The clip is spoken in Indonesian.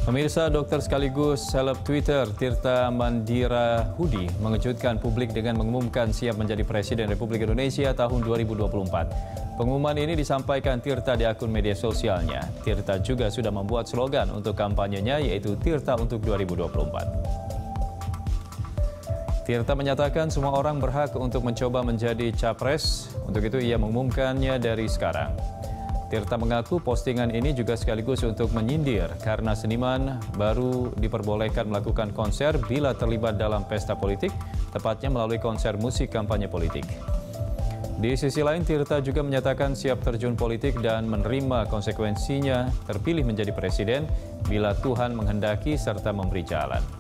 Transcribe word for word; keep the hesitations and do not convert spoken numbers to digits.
Pemirsa, dokter sekaligus seleb Twitter Tirta Mandira Hudi mengejutkan publik dengan mengumumkan siap menjadi Presiden Republik Indonesia tahun dua ribu dua puluh empat. Pengumuman ini disampaikan Tirta di akun media sosialnya. Tirta juga sudah membuat slogan untuk kampanyenya, yaitu Tirta untuk dua ribu dua puluh empat. Tirta menyatakan semua orang berhak untuk mencoba menjadi capres. Untuk itu ia mengumumkannya dari sekarang. Tirta mengaku postingan ini juga sekaligus untuk menyindir karena seniman baru diperbolehkan melakukan konser bila terlibat dalam pesta politik, tepatnya melalui konser musik kampanye politik. Di sisi lain, Tirta juga menyatakan siap terjun politik dan menerima konsekuensinya terpilih menjadi presiden bila Tuhan menghendaki serta memberi jalan.